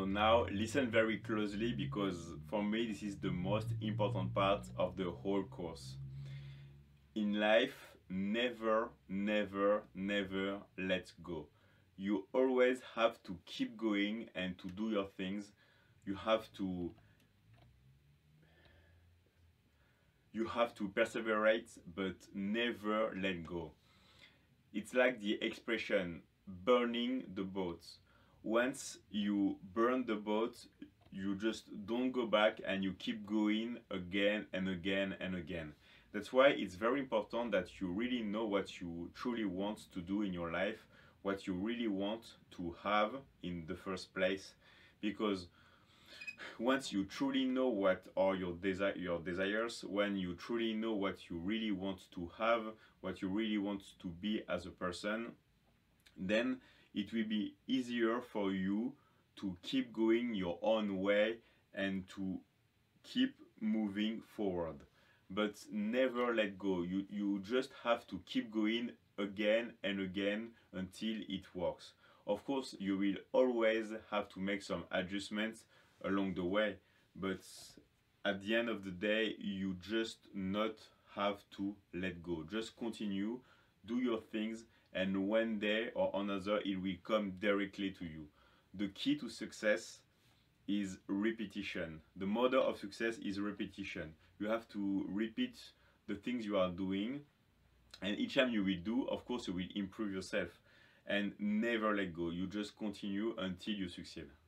So now listen very closely, because for me this is the most important part of the whole course. In life, never, never, never let go. You always have to keep going and to do your things. You have to perseverate, but never let go. It's like the expression burning the boat. Once you burn the boat, you just don't go back and you keep going again and again and again. That's why it's very important that you really know what you truly want to do in your life, what you really want to have in the first place. Because once you truly know what are your desires, when you truly know what you really want to have, what you really want to be as a person, then it will be easier for you to keep going your own way and to keep moving forward. But never let go. You just have to keep going again and again until it works. Of course, you will always have to make some adjustments along the way, but at the end of the day, you just not have to let go. Just continue, do your things, and one day or another it will come directly to you. The key to success is repetition. The model of success is repetition. You have to repeat the things you are doing, and each time you will do, of course, you will improve yourself. And never let go. You just continue until you succeed.